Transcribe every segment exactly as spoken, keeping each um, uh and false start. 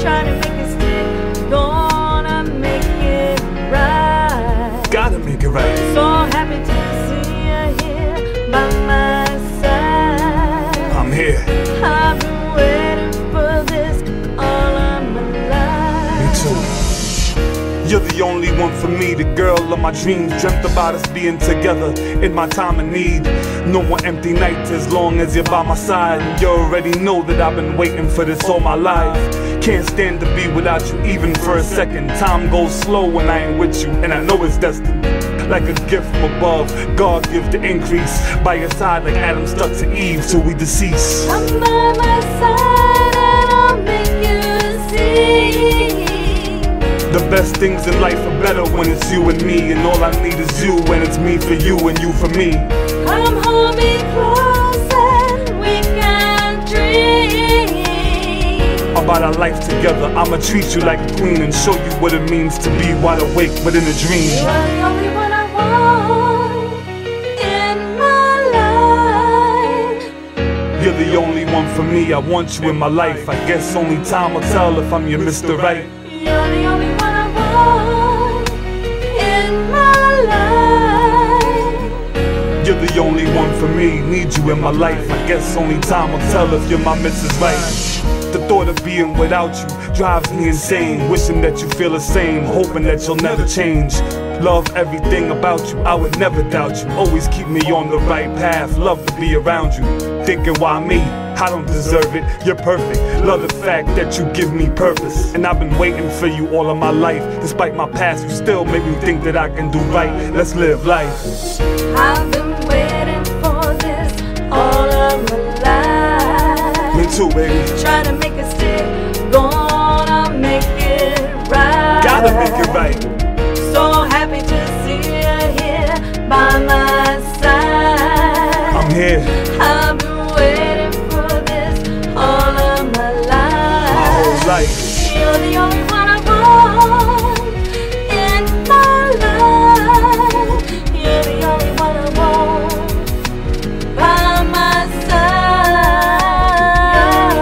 trying to make it stick, gonna make it right. Gotta make it right. So happy to see you here by my side. I'm here. I've been waiting for this all of my life. Me too. You're the only one for me, the girl of my dreams. Dreamt about us being together in my time of need. No more empty nights as long as you're by my side. And you already know that I've been waiting for this all my life. Can't stand to be without you even for a second. Time goes slow when I ain't with you, and I know it's destined. Like a gift from above, God gives the increase. By your side like Adam stuck to Eve till we decease. I'm by my side and I'll make you see. The best things in life are better when it's you and me. And all I need is you, and it's me for you and you for me. Come hold me close and we can dream About our life together. I'ma treat you like a queen and show you what it means to be wide awake within a dream. You are the only one I want in my life. You're the only one for me, I want you in my life. I guess only time will tell if I'm your Mister Right. You're the only one I want in my life. You're the only one for me, need you in my life. I guess only time will tell if you're my Missus Right. The thought of being without you drives me insane. Wishing that you feel the same, hoping that you'll never change. Love everything about you, I would never doubt you. Always keep me on the right path, love to be around you. Thinking why me? I don't deserve it, you're perfect. Love the fact that you give me purpose. And I've been waiting for you all of my life. Despite my past, you still make me think that I can do right. Let's live life. I've been waiting for this all of my life. Me too, baby. Trying to make it stick, gonna make it right. Gotta make it right. So happy to see you here by my side. I'm here. I've been waiting for this all of my life. My whole life. You're the only one I want in my life. You're the only one I want by my side.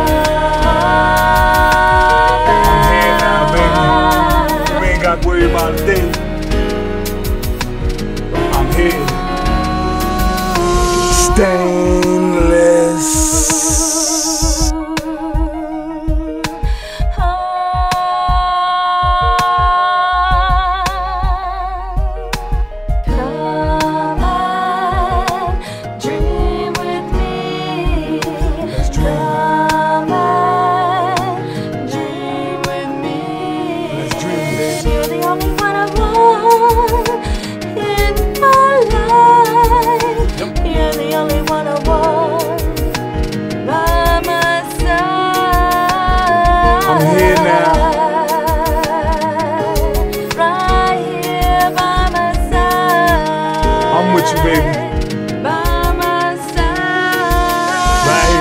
I'm here now, baby. You ain't got to worry about a thing. I'm here. Stainless. You're the only one I want in my life. Yep. You're the only one I want by my side. I'm here now. Right here by my side. I'm with you, baby. By my side. Right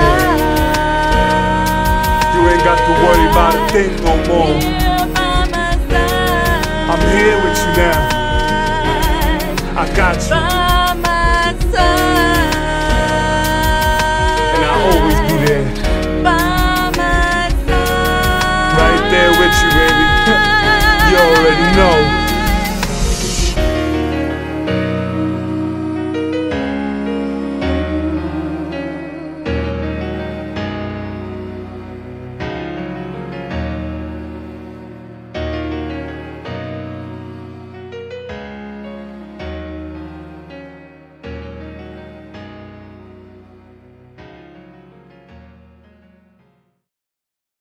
here. You ain't got to worry about a thing no more. Here by my side. I'm here with you now. I got you.